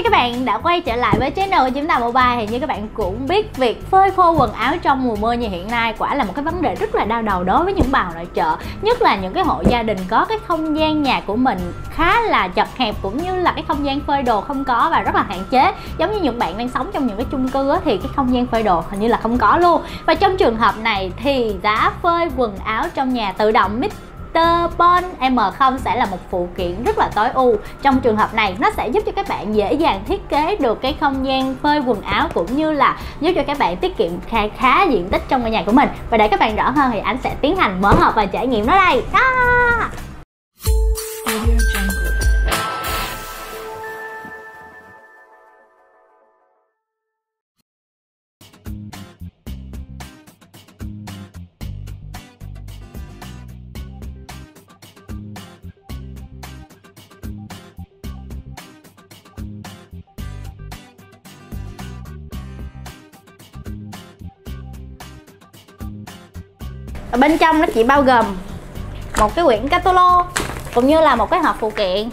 các bạn đã quay trở lại với channel của chúng ta Mobile. Thì như các bạn cũng biết, việc phơi khô quần áo trong mùa mưa như hiện nay quả là một cái vấn đề rất là đau đầu đối với những bà nội trợ, nhất là những cái hộ gia đình có cái không gian nhà của mình khá là chật hẹp, cũng như là cái không gian phơi đồ không có và rất là hạn chế. Giống như những bạn đang sống trong những cái chung cư á, thì cái không gian phơi đồ hình như là không có luôn. Và trong trường hợp này thì giá phơi quần áo trong nhà tự động Bon M0 sẽ là một phụ kiện rất là tối ưu. Trong trường hợp này nó sẽ giúp cho các bạn dễ dàng thiết kế được cái không gian phơi quần áo, cũng như là giúp cho các bạn tiết kiệm khá diện tích trong ngôi nhà của mình. Và để các bạn rõ hơn thì anh sẽ tiến hành mở hộp và trải nghiệm nó đây. Ở bên trong nó chỉ bao gồm một cái quyển catalog cũng như là một cái hộp phụ kiện.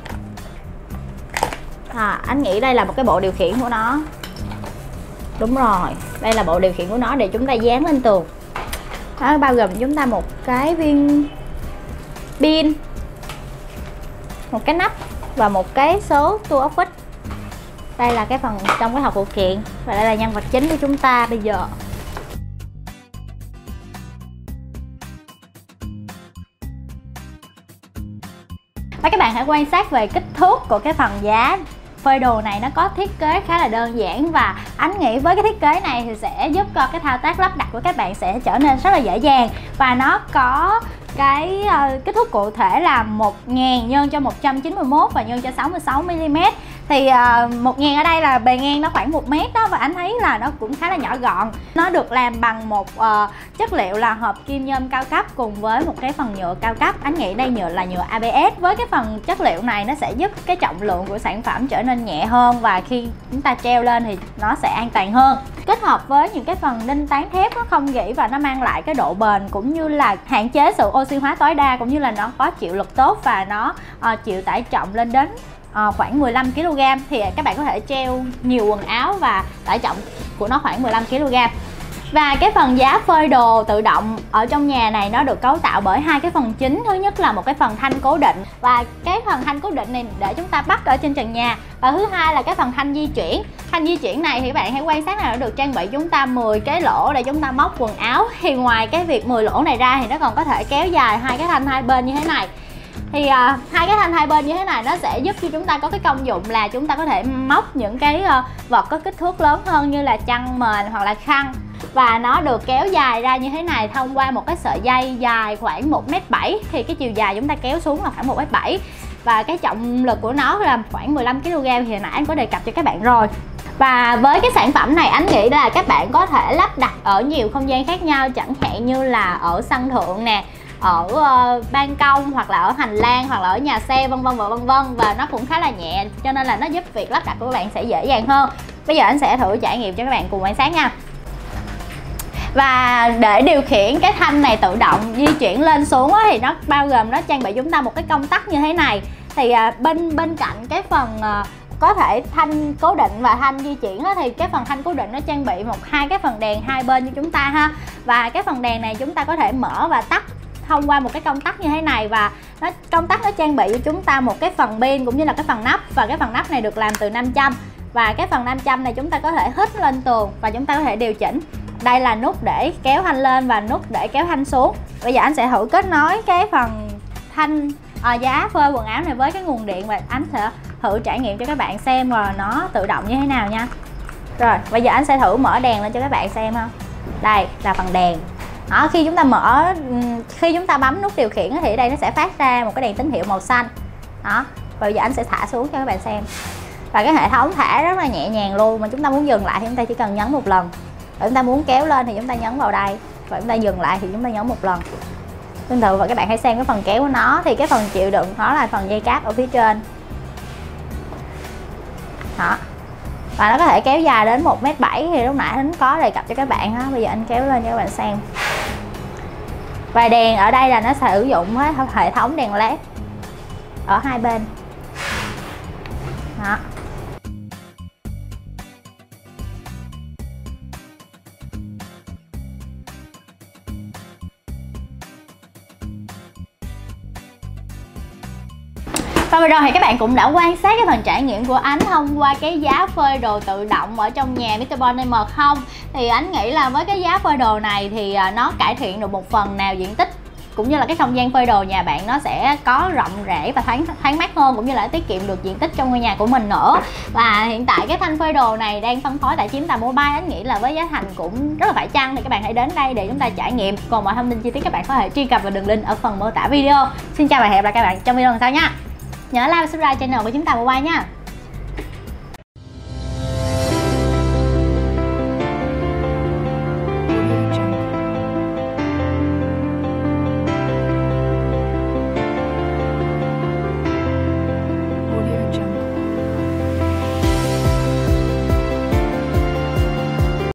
Anh nghĩ đây là một cái bộ điều khiển của nó. Đúng rồi, đây là bộ điều khiển của nó để chúng ta dán lên tường. Nó bao gồm chúng ta một cái viên pin, một cái nắp và một cái số tua ốc vít. Đây là cái phần trong cái hộp phụ kiện, và đây là nhân vật chính của chúng ta bây giờ. Và các bạn hãy quan sát về kích thước của cái phần giá phơi đồ này. Nó có thiết kế khá là đơn giản, và anh nghĩ với cái thiết kế này thì sẽ giúp cho cái thao tác lắp đặt của các bạn sẽ trở nên rất là dễ dàng. Và nó có cái kích thước cụ thể là 1000 nhân cho 191 và nhân cho 66mm. Thì 1000 ở đây là bề ngang nó khoảng 1 mét đó, và anh thấy là nó cũng khá là nhỏ gọn. Nó được làm bằng một chất liệu là hợp kim nhôm cao cấp cùng với một cái phần nhựa cao cấp. Anh nghĩ đây là nhựa ABS. Với cái phần chất liệu này nó sẽ giúp cái trọng lượng của sản phẩm trở nên nhẹ hơn, và khi chúng ta treo lên thì nó sẽ an toàn hơn. Kết hợp với những cái phần đinh tán thép nó không gãy, và nó mang lại cái độ bền cũng như là hạn chế sự oxy hóa tối đa, cũng như là nó có chịu lực tốt và nó chịu tải trọng lên đến khoảng 15kg. Thì các bạn có thể treo nhiều quần áo và tải trọng của nó khoảng 15kg. Và cái phần giá phơi đồ tự động ở trong nhà này nó được cấu tạo bởi hai cái phần chính. Thứ nhất là một cái phần thanh cố định, và cái phần thanh cố định này để chúng ta bắt ở trên trần nhà. Và thứ hai là cái phần thanh di chuyển. Thanh di chuyển này thì các bạn hãy quan sát là nó được trang bị chúng ta 10 cái lỗ để chúng ta móc quần áo. Thì ngoài cái việc 10 lỗ này ra thì nó còn có thể kéo dài hai cái thanh hai bên như thế này. Thì hai cái thanh hai bên như thế này nó sẽ giúp cho chúng ta có cái công dụng là chúng ta có thể móc những cái vật có kích thước lớn hơn như là chăn mền hoặc là khăn. Và nó được kéo dài ra như thế này thông qua một cái sợi dây dài khoảng 1m7. Thì cái chiều dài chúng ta kéo xuống là khoảng 1m7. Và cái trọng lực của nó là khoảng 15kg, thì hồi nãy anh có đề cập cho các bạn rồi. Và với cái sản phẩm này anh nghĩ là các bạn có thể lắp đặt ở nhiều không gian khác nhau, chẳng hạn như là ở sân thượng nè, ở ban công, hoặc là ở hành lang, hoặc là ở nhà xe, vân vân và vân vân. Và nó cũng khá là nhẹ, cho nên là nó giúp việc lắp đặt của các bạn sẽ dễ dàng hơn. Bây giờ anh sẽ thử trải nghiệm cho các bạn cùng quan sát nha. Và để điều khiển cái thanh này tự động di chuyển lên xuống á, thì nó bao gồm, nó trang bị chúng ta một cái công tắc như thế này. Thì bên cạnh cái phần có thể thanh cố định và thanh di chuyển á, thì cái phần thanh cố định nó trang bị hai cái phần đèn hai bên cho chúng ta ha. Và cái phần đèn này chúng ta có thể mở và tắt thông qua một cái công tắc như thế này. Và công tắc nó trang bị cho chúng ta một cái phần pin cũng như là cái phần nắp. Và cái phần nắp này được làm từ 500. Và cái phần 500 này chúng ta có thể hít lên tường và chúng ta có thể điều chỉnh. Đây là nút để kéo thanh lên và nút để kéo thanh xuống. Bây giờ anh sẽ thử kết nối cái phần thanh giá phơi quần áo này với cái nguồn điện, và anh sẽ thử trải nghiệm cho các bạn xem rồi nó tự động như thế nào nha. Rồi bây giờ anh sẽ thử mở đèn lên cho các bạn xem ha. Đây là phần đèn đó. Khi chúng ta bấm nút điều khiển thì ở đây nó sẽ phát ra một cái đèn tín hiệu màu xanh đó. Bây giờ anh sẽ thả xuống cho các bạn xem. Và cái hệ thống thả rất là nhẹ nhàng luôn, mà chúng ta muốn dừng lại thì chúng ta chỉ cần nhấn một lần. Và chúng ta muốn kéo lên thì chúng ta nhấn vào đây, và chúng ta dừng lại thì chúng ta nhấn một lần tương tự. Và các bạn hãy xem cái phần kéo của nó, thì cái phần chịu đựng nó là phần dây cáp ở phía trên đó. Và nó có thể kéo dài đến 1m7, thì lúc nãy anh có đề cập cho các bạn ha. Bây giờ anh kéo lên cho các bạn xem. Và đèn ở đây là nó sử dụng hệ thống đèn led ở hai bên đó. Và vừa rồi thì các bạn cũng đã quan sát cái phần trải nghiệm của Ánh thông qua cái giá phơi đồ tự động ở trong nhà Mr. Bon M0. Thì Ánh nghĩ là với cái giá phơi đồ này thì nó cải thiện được một phần nào diện tích cũng như là cái không gian phơi đồ nhà bạn nó sẽ có rộng rãi và thoáng mát hơn, cũng như là tiết kiệm được diện tích trong ngôi nhà của mình nữa. Và hiện tại cái thanh phơi đồ này đang phân phối tại Chim Tà Mobile. Anh nghĩ là với giá thành cũng rất là phải chăng, thì các bạn hãy đến đây để chúng ta trải nghiệm. Còn mọi thông tin chi tiết các bạn có thể truy cập vào đường link ở phần mô tả video. Xin chào và hẹn gặp lại các bạn trong video lần sau nha. Nhớ like và subscribe channel của Chim Tà Mobile nha.